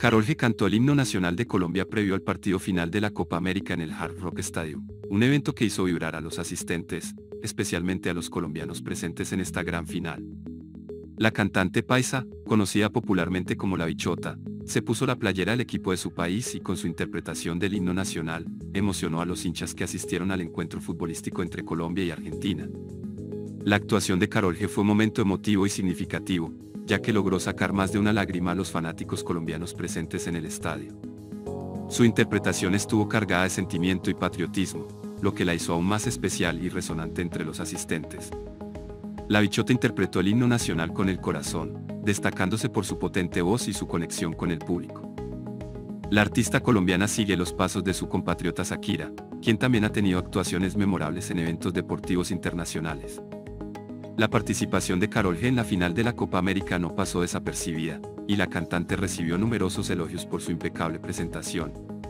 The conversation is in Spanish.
Karol G cantó el himno nacional de Colombia previo al partido final de la Copa América en el Hard Rock Stadium, un evento que hizo vibrar a los asistentes, especialmente a los colombianos presentes en esta gran final. La cantante paisa, conocida popularmente como La Bichota, se puso la playera del equipo de su país y con su interpretación del himno nacional, emocionó a los hinchas que asistieron al encuentro futbolístico entre Colombia y Argentina. La actuación de Karol G fue un momento emotivo y significativo, ya que logró sacar más de una lágrima a los fanáticos colombianos presentes en el estadio. Su interpretación estuvo cargada de sentimiento y patriotismo, lo que la hizo aún más especial y resonante entre los asistentes. La Bichota interpretó el himno nacional con el corazón, destacándose por su potente voz y su conexión con el público. La artista colombiana sigue los pasos de su compatriota Shakira, quien también ha tenido actuaciones memorables en eventos deportivos internacionales. La participación de Karol G en la final de la Copa América no pasó desapercibida, y la cantante recibió numerosos elogios por su impecable presentación,